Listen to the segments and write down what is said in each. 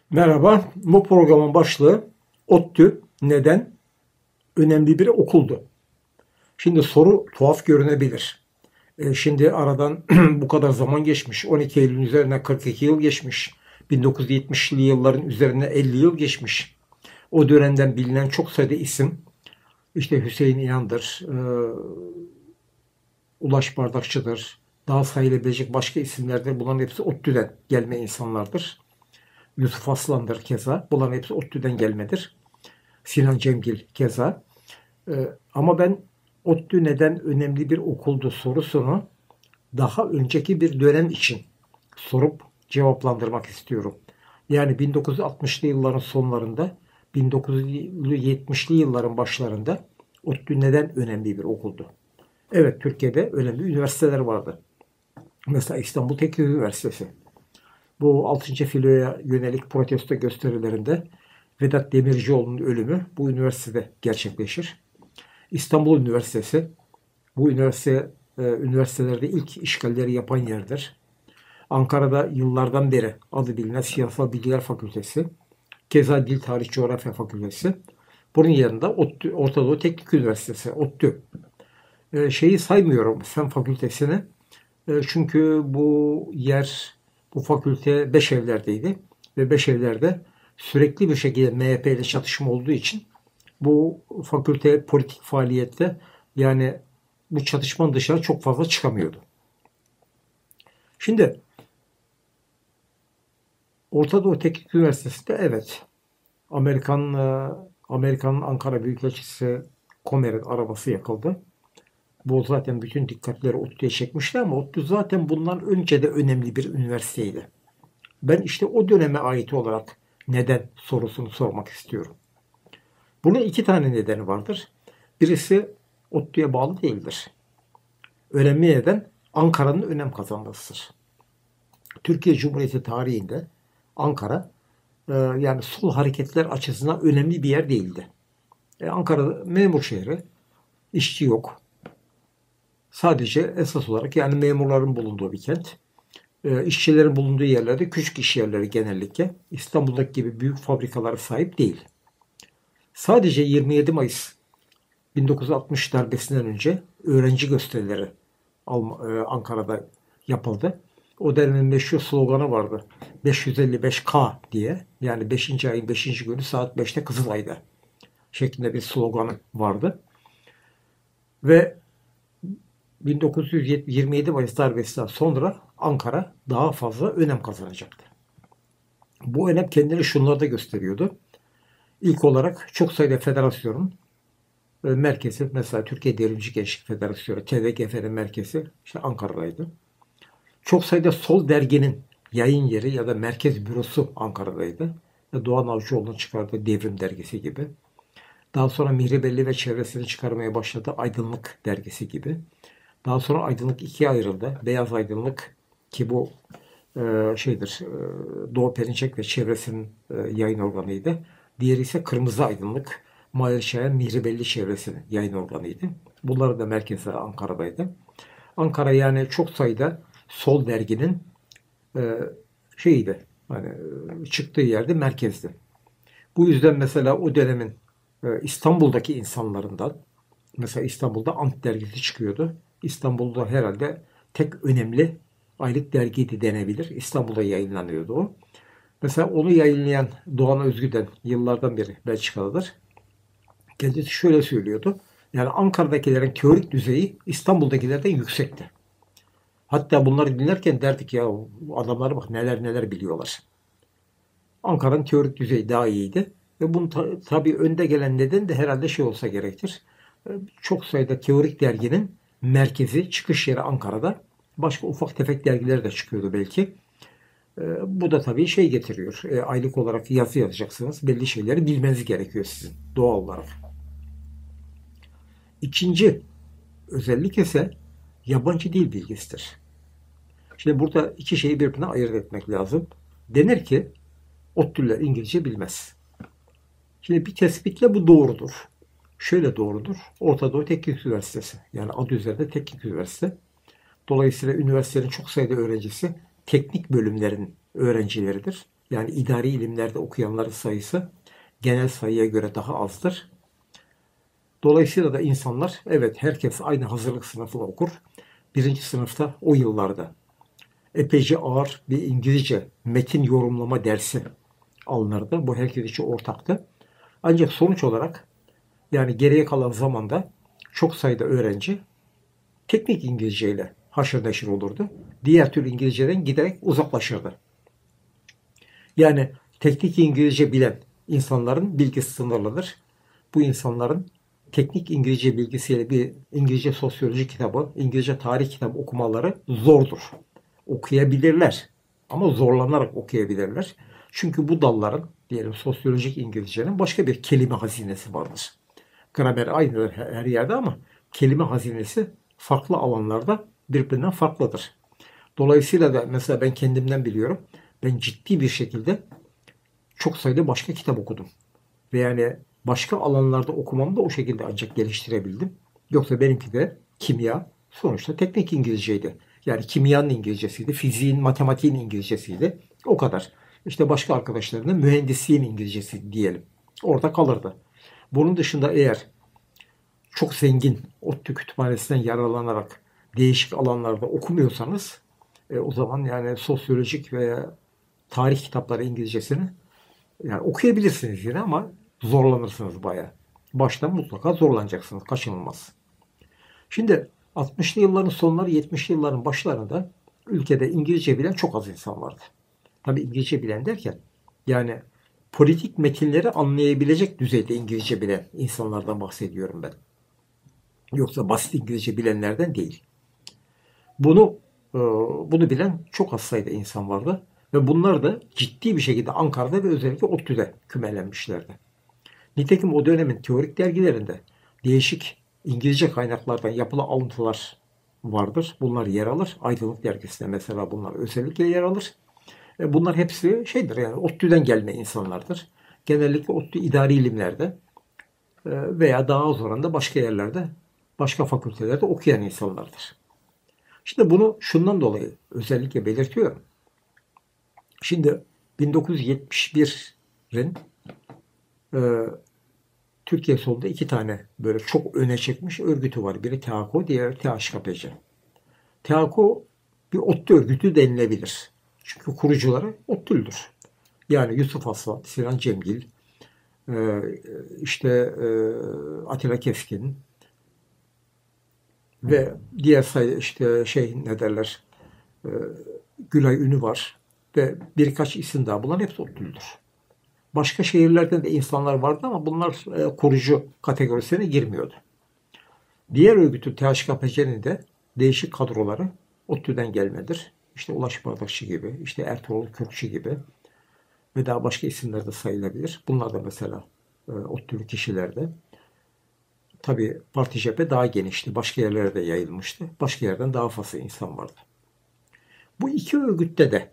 Merhaba, bu programın başlığı ODTÜ neden önemli bir okuldu? Şimdi soru tuhaf görünebilir. Şimdi aradan bu kadar zaman geçmiş. 12 Eylül üzerine 42 yıl geçmiş. 1970'li yılların üzerine 50 yıl geçmiş. O dönemden bilinen çok sayıda isim, işte Hüseyin İnan'dır, Ulaş Bardakçı'dır, daha sayılabilecek başka isimlerdir. Bunların hepsi ODTÜ'den gelme insanlardır. Yusuf Aslan'dır keza. Bunların hepsi ODTÜ'den gelmedir. Sinan Cemgil keza. Ama ben ODTÜ neden önemli bir okuldu sorusunu daha önceki bir dönem için sorup cevaplandırmak istiyorum. Yani 1960'lı yılların sonlarında, 1970'li yılların başlarında ODTÜ neden önemli bir okuldu? Evet, Türkiye'de önemli üniversiteler vardı. Mesela İstanbul Teknik Üniversitesi. Bu 6. filoya yönelik protesto gösterilerinde Vedat Demircioğlu'nun ölümü bu üniversitede gerçekleşir. İstanbul Üniversitesi, bu üniversitelerde ilk işgalleri yapan yerdir. Ankara'da yıllardan beri adı bilinen Siyasal Bilgiler Fakültesi, keza Dil Tarih Coğrafya Fakültesi. Bunun yanında Orta Doğu Teknik Üniversitesi, ODTÜ. Şeyi saymıyorum, Fen Fakültesini. Çünkü bu fakülte Beşevler'deydi. Ve Beşevler'de sürekli bir şekilde MHP ile çatışma olduğu için bu fakülte politik faaliyette, yani bu çatışmanın dışarı çok fazla çıkamıyordu. Şimdi Orta Doğu Teknik Üniversitesi'nde evet, Amerika'nın Ankara Büyükelçisi Komer'in arabası yakıldı. Bu zaten bütün dikkatleri ODTÜ'ye çekmişti ama ODTÜ zaten bundan önce de önemli bir üniversiteydi. Ben işte o döneme ait olarak neden sorusunu sormak istiyorum. Bunun iki tane nedeni vardır. Birisi ODTÜ'ye bağlı değildir. Önemli neden Ankara'nın önem kazanmasıdır. Türkiye Cumhuriyeti tarihinde Ankara yani sol hareketler açısından önemli bir yer değildi. Ankara memur şehri, işçi yok. Sadece esas olarak yani memurların bulunduğu bir kent. İşçilerin bulunduğu yerlerde küçük iş yerleri genellikle İstanbul'daki gibi büyük fabrikalara sahip değil. Sadece 27 Mayıs 1960 darbesinden önce öğrenci gösterileri Ankara'da yapıldı. O dönemin meşhur sloganı vardı. 555K diye, yani 5. ayın 5. günü saat 5'te Kızılay'da şeklinde bir sloganı vardı. Ve 1927 Mayıs darbesinden sonra Ankara daha fazla önem kazanacaktı. Bu önem kendini şunlarda gösteriyordu. İlk olarak çok sayıda federasyonun merkezi, mesela Türkiye Devrimci Gençlik Federasyonu, TDGF'nin merkezi işte Ankara'daydı. Çok sayıda sol derginin yayın yeri ya da merkez bürosu Ankara'daydı. Doğan Avcıoğlu'nun çıkardığı Devrim dergisi gibi. Daha sonra Mihri Belli ve çevresini çıkarmaya başladı Aydınlık dergisi gibi. Daha sonra Aydınlık ikiye ayrıldı. Beyaz Aydınlık, ki bu Doğu Perinçek ve çevresinin yayın organıydı. Diğeri ise Kırmızı Aydınlık, Mahir Şahin, Mihri Belli çevresinin yayın organıydı. Bunların da merkezleri Ankara'daydı. Ankara yani çok sayıda sol derginin e, şeyiydi. Hani çıktığı yerde merkezdi. Bu yüzden mesela o dönemin İstanbul'daki insanlarından, mesela İstanbul'da Ant dergisi çıkıyordu. İstanbul'da herhalde tek önemli aylık dergiydi denebilir. İstanbul'da yayınlanıyordu o. Mesela onu yayınlayan Doğan Özgüden yıllardan beri Belçikalıdır. Kendisi şöyle söylüyordu. Yani Ankara'dakilerin teorik düzeyi İstanbul'dakilerden yüksekti. Hatta bunları dinlerken derdik ya, adamlara bak neler neler biliyorlar. Ankara'nın teorik düzeyi daha iyiydi. Ve bunun tabii önde gelen neden de herhalde şey olsa gerektir. Çok sayıda teorik derginin merkezi, çıkış yeri Ankara'da. Başka ufak tefek dergiler de çıkıyordu belki. Bu da tabii şey getiriyor. Aylık olarak yazı yazacaksınız. Belli şeyleri bilmeniz gerekiyor sizin doğal olarak. İkinci özellik ise yabancı dil bilgisidir. Şimdi burada iki şeyi birbirine ayırt etmek lazım. Denir ki ODTÜ'lüler İngilizce bilmez. Şimdi bir tespitle bu doğrudur. Şöyle doğrudur. Orta Doğu Teknik Üniversitesi. Yani adı üzerinde teknik üniversite. Dolayısıyla üniversitenin çok sayıda öğrencisi teknik bölümlerin öğrencileridir. Yani idari ilimlerde okuyanların sayısı genel sayıya göre daha azdır. Dolayısıyla da insanlar, evet, herkes aynı hazırlık sınıfını okur. Birinci sınıfta o yıllarda epeyce ağır bir İngilizce metin yorumlama dersi alınırdı. Bu herkes için ortaktı. Ancak sonuç olarak yani geriye kalan zamanda çok sayıda öğrenci teknik İngilizce ile haşır neşir olurdu. Diğer tür İngilizceden giderek uzaklaşırdı. Yani teknik İngilizce bilen insanların bilgisi sınırlıdır. Bu insanların teknik İngilizce bilgisiyle bir İngilizce sosyoloji kitabı, İngilizce tarih kitabı okumaları zordur. Okuyabilirler ama zorlanarak okuyabilirler. Çünkü bu dalların, diyelim sosyolojik İngilizcenin başka bir kelime hazinesi vardır. Gramer aynıdır her yerde ama kelime hazinesi farklı alanlarda birbirinden farklıdır. Dolayısıyla da mesela ben kendimden biliyorum. Ben ciddi bir şekilde çok sayıda başka kitap okudum. Ve yani başka alanlarda okumamı da o şekilde ancak geliştirebildim. Yoksa benimki de kimya sonuçta teknik İngilizceydi. Yani kimyanın İngilizcesiydi, fiziğin, matematiğin İngilizcesiydi. O kadar. İşte başka arkadaşlarının mühendisliğin İngilizcesi diyelim. Orada kalırdı. Bunun dışında eğer çok zengin ODTÜ kütüphanesinden yararlanarak değişik alanlarda okumuyorsanız o zaman yani sosyolojik veya tarih kitapları İngilizcesini yani okuyabilirsiniz yine ama zorlanırsınız bayağı. Baştan mutlaka zorlanacaksınız. Kaçınılmaz. Şimdi 60'lı yılların sonları 70'li yılların başlarında ülkede İngilizce bilen çok az insan vardı. Tabii İngilizce bilen derken yani politik metinleri anlayabilecek düzeyde İngilizce bilen insanlardan bahsediyorum ben. Yoksa basit İngilizce bilenlerden değil. Bunu bunu bilen çok az sayıda insan vardı ve bunlar da ciddi bir şekilde Ankara'da ve özellikle ODTÜ'de kümelenmişlerdi. Nitekim o dönemin teorik dergilerinde değişik İngilizce kaynaklardan yapılan alıntılar vardır. Bunlar yer alır. Aydınlık dergisinde mesela bunlar özellikle yer alır. Bunlar hepsi şeydir yani ODTÜ'den gelme insanlardır. Genellikle ODTÜ idari ilimlerde veya daha az oranda başka yerlerde, başka fakültelerde okuyan insanlardır. Şimdi bunu şundan dolayı özellikle belirtiyorum. Şimdi 1971'in Türkiye solunda iki tane böyle çok öne çıkmış örgütü var. Biri THKO, diğeri THKPC. THKO bir ODTÜ örgütü denilebilir. Çünkü kurucuları ODTÜ'lüdür. Yani Yusuf Aslan, Sinan Cemgil, işte Atilla Keskin ve diğer sayı işte ne derler, Gülay Ünü var ve birkaç isim daha. Bunlar hepsi ODTÜ'lüdür. Başka şehirlerden de insanlar vardı ama bunlar kurucu kategorisine girmiyordu. Diğer örgütün THKPC'nin de değişik kadroları ODTÜ'den gelmedir. İşte Ulaş Bardakçı gibi, işte Ertuğrul Kürkçü gibi ve daha başka isimler de sayılabilir. Bunlar da mesela ODTÜ'lü kişilerde. Tabii parti cephe daha genişti. Başka yerlere de yayılmıştı. Başka yerden daha fazla insan vardı. Bu iki örgütte de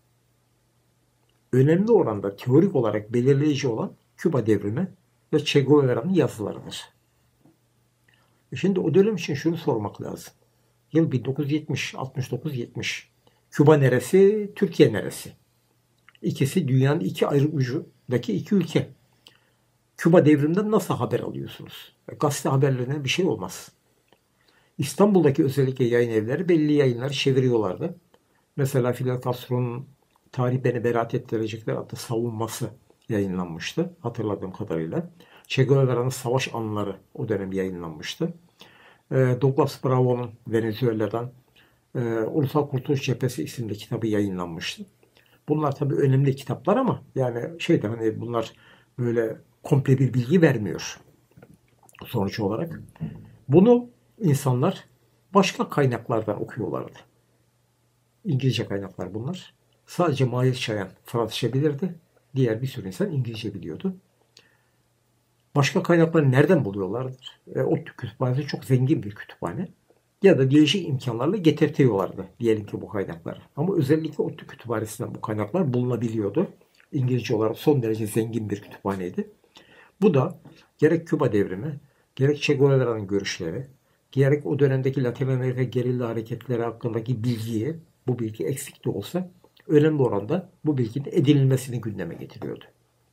önemli oranda teorik olarak belirleyici olan Küba devrimi ve Che Guevara'nın yazılarıdır. Şimdi o dönem için şunu sormak lazım. Yıl 1970, 69-70. Küba neresi, Türkiye neresi? İkisi dünyanın iki ayrı ucundaki iki ülke. Küba devriminden nasıl haber alıyorsunuz? Gazete haberlerine bir şey olmaz. İstanbul'daki özellikle yayın evleri belli yayınları çeviriyorlardı. Mesela Fidel Castro'nun Tarih Beni Beraat Ettirecekler adlı savunması yayınlanmıştı hatırladığım kadarıyla. Che Guevara'nın savaş anıları o dönem yayınlanmıştı. Douglas Bravo'nun Venezuela'dan Ulusal Kurtuluş Cephesi isimli kitabı yayınlanmıştı. Bunlar tabii önemli kitaplar ama yani hani bunlar böyle komple bir bilgi vermiyor sonuç olarak. Bunu insanlar başka kaynaklardan okuyorlardı. İngilizce kaynaklar bunlar. Sadece Mahir Çayan Fransızca bilirdi. Diğer bir sürü insan İngilizce biliyordu. Başka kaynakları nereden buluyorlardır? ODTÜ kütüphanesi çok zengin bir kütüphane. Ya da değişik imkanlarla getirtiyorlardı diyelim ki bu kaynakları. Ama özellikle ODTÜ kütüphanesinden bu kaynaklar bulunabiliyordu. İngilizce olarak son derece zengin bir kütüphaneydi. Bu da gerek Küba devrimi, gerek Che Guevara'nın görüşleri, gerek o dönemdeki Latin Amerika gerilla hareketleri hakkındaki bilgiyi, bu bilgi eksik de olsa önemli oranda bu bilginin edinilmesini gündeme getiriyordu.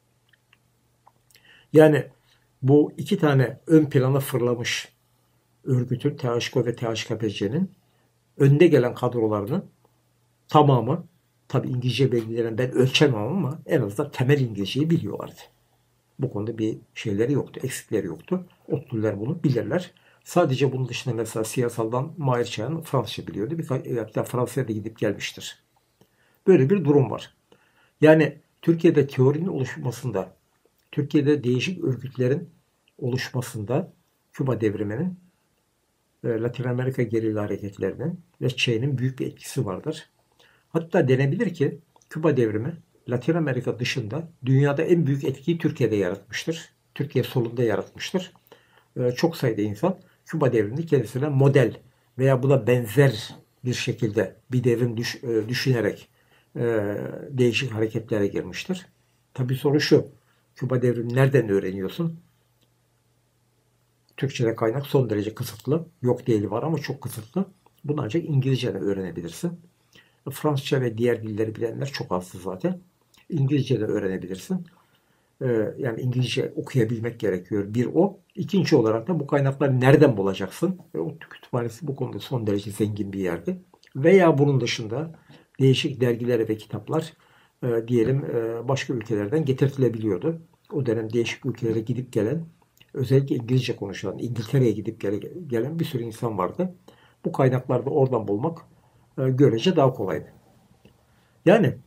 Yani bu iki tane ön plana fırlamış örgütün, THK ve THKPC'nin önde gelen kadrolarının tamamı, tabi İngilizce bilgilerini ben ölçemem ama en azından temel İngilizceyi biliyorlardı. Bu konuda bir şeyleri yoktu, eksikleri yoktu. ODTÜ'lüler bunu bilirler. Sadece bunun dışında mesela siyasaldan Mahir Çayan Fransızca biliyordu. Hatta Fransa'ya da gidip gelmiştir. Böyle bir durum var. Yani Türkiye'de teorinin oluşmasında, Türkiye'de değişik örgütlerin oluşmasında Küba devriminin, Latin Amerika gerilla hareketlerinin ve Çey'nin büyük bir etkisi vardır. Hatta denebilir ki Küba devrimi Latin Amerika dışında dünyada en büyük etkiyi Türkiye'de yaratmıştır. Türkiye solunda yaratmıştır. Çok sayıda insan Küba devrimini kendisine model veya buna benzer bir şekilde bir devrim düşünerek değişik hareketlere girmiştir. Tabii soru şu, Küba devrimi nereden öğreniyorsun? Türkçe'de kaynak son derece kısıtlı. Yok değili var ama çok kısıtlı. Bunu ancak İngilizce'de öğrenebilirsin. Fransızca ve diğer dilleri bilenler çok azdı zaten. İngilizce de öğrenebilirsin. Yani İngilizce okuyabilmek gerekiyor. Bir o. İkinci olarak da bu kaynakları nereden bulacaksın? ODTÜ Kütüphanesi bu konuda son derece zengin bir yerdi. Veya bunun dışında değişik dergiler ve kitaplar diyelim başka ülkelerden getirtilebiliyordu. O dönem değişik ülkelere gidip gelen, özellikle İngilizce konuşulan, İngiltere'ye gidip gelen bir sürü insan vardı. Bu kaynakları da oradan bulmak görece daha kolaydı. Yani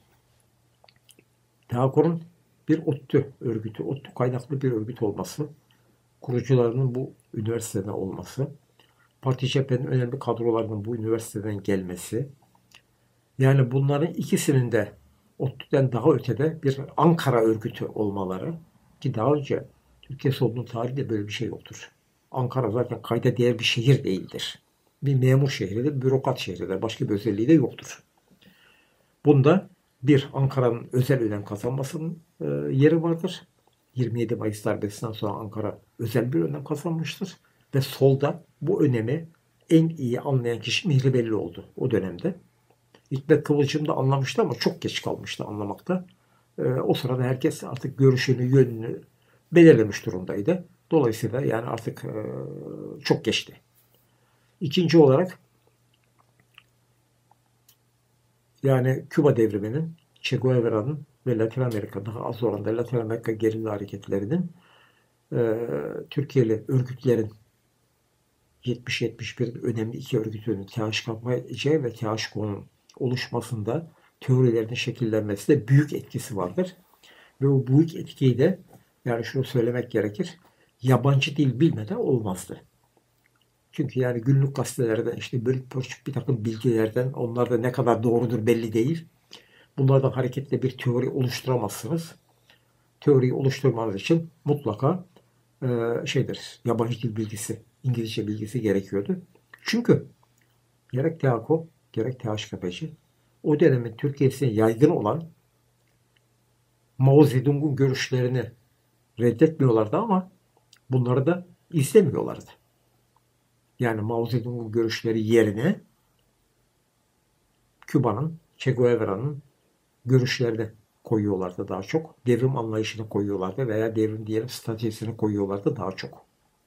THK'ın bir ODTÜ örgütü, ODTÜ kaynaklı bir örgüt olması, kurucularının bu üniversiteden olması, Parti Cephe'nin önemli kadrolarının bu üniversiteden gelmesi, yani bunların ikisinin de ODTÜ'den daha ötede bir Ankara örgütü olmaları, ki daha önce Türkiye solunun tarihinde böyle bir şey yoktur. Ankara zaten kayda değer bir şehir değildir. Bir memur şehridir, bürokrat şehridir. Başka bir özelliği de yoktur. Bunda bir, Ankara'nın özel önem kazanmasının yeri vardır. 27 Mayıs darbesinden sonra Ankara özel bir önem kazanmıştır. Ve solda bu önemi en iyi anlayan kişi Mihri Belli oldu o dönemde. Hikmet Kıvılcım da anlamıştı ama çok geç kalmıştı anlamakta. O sırada herkes artık görüşünü, yönünü belirlemiş durumdaydı. Dolayısıyla yani artık çok geçti. İkinci olarak yani Küba devriminin, Che Guevara'nın ve Latin Amerika, daha az oranda Latin Amerika gerilla hareketlerinin Türkiye'li örgütlerin 70-71 önemli iki örgütünün THKPC ve THK'nın oluşmasında teorilerinin şekillenmesinde büyük etkisi vardır. Ve o büyük etkiyi de yani şunu söylemek gerekir, yabancı dil bilmeden olmazdı. Çünkü yani günlük gazetelerden işte bölük pörçük bir takım bilgilerden, onlar da ne kadar doğrudur belli değil. Bunlardan hareketle bir teori oluşturamazsınız. Teoriyi oluşturmanız için mutlaka yabancı dil bilgisi, İngilizce bilgisi gerekiyordu. Çünkü gerek THK gerek THKPC o dönemin Türkiye'sine yaygın olan Mao Zedong'un görüşlerini reddetmiyorlardı ama bunları da izlemiyorlardı. Yani Mao Zedong'un görüşleri yerine Küba'nın, Che Guevara'nın görüşlerini koyuyorlardı daha çok. Devrim anlayışını koyuyorlardı veya devrim diyelim stratejisini koyuyorlardı daha çok.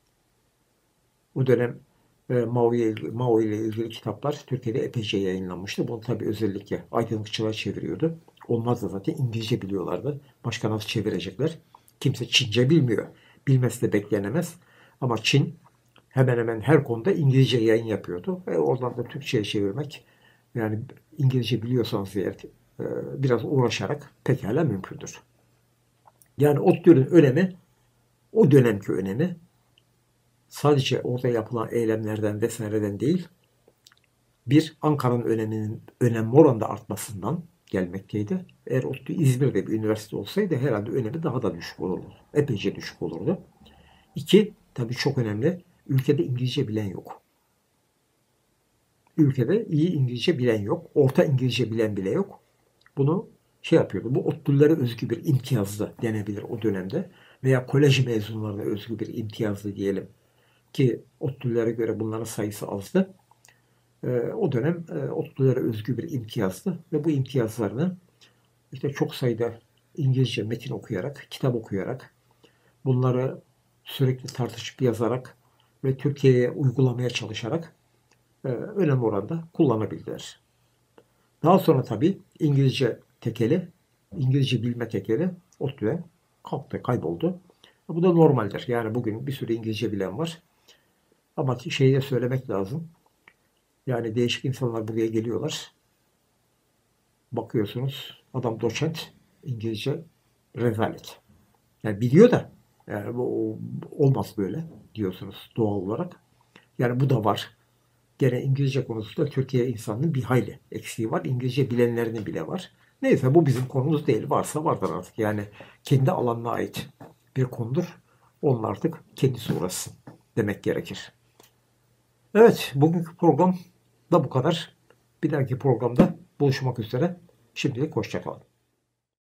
O dönem Mao ile ilgili kitaplar Türkiye'de epeyce yayınlanmıştı. Bunu tabii özellikle aydınlıkçılar çeviriyordu. Onlar da zaten İngilizce biliyorlardı. Başka nasıl çevirecekler? Kimse Çince bilmiyor. Bilmesi de beklenemez. Ama Çin hemen hemen her konuda İngilizce yayın yapıyordu. Ve oradan da Türkçe'ye çevirmek, yani İngilizce biliyorsanız eğer biraz uğraşarak pekala mümkündür. Yani ODTÜ'nün önemi, o dönemki önemi sadece orada yapılan eylemlerden vesaireden değil, bir, Ankara'nın öneminin önemli oranda artmasından gelmekteydi. Eğer ODTÜ İzmir'de bir üniversite olsaydı herhalde önemi daha da düşük olurdu. Epeyce düşük olurdu. İki, tabii çok önemli, ülkede İngilizce bilen yok. Ülkede iyi İngilizce bilen yok. Orta İngilizce bilen bile yok. Bunu yapıyordu. Bu ODTÜ'lülere özgü bir imtiyazdı denebilir o dönemde. Veya kolej mezunlarına özgü bir imtiyazdı diyelim. Ki ODTÜ'lülere göre bunların sayısı azdı. O dönem ODTÜ'lere özgü bir imtiyazdı ve bu imtiyazlarını işte çok sayıda İngilizce metin okuyarak, kitap okuyarak, bunları sürekli tartışıp yazarak ve Türkiye'ye uygulamaya çalışarak önemli oranda kullanabildiler. Daha sonra tabii İngilizce tekeli, İngilizce bilme tekeli ODTÜ'de kalktı, kayboldu. Bu da normaldir. Yani bugün bir sürü İngilizce bilen var. Ama şeyi de söylemek lazım. Yani değişik insanlar buraya geliyorlar. Bakıyorsunuz adam doçent, İngilizce rezalet. Yani biliyor da yani bu olmaz böyle diyorsunuz doğal olarak. Yani bu da var. Gene İngilizce konusunda Türkiye insanının bir hayli eksiği var. İngilizce bilenlerinin bile var. Neyse bu bizim konumuz değil. Varsa vardır artık. Yani kendi alanına ait bir konudur. Onun artık kendisi uğraşsın demek gerekir. Evet, bugünkü program da bu kadar. Bir dahaki programda buluşmak üzere. Şimdilik hoşça kalın.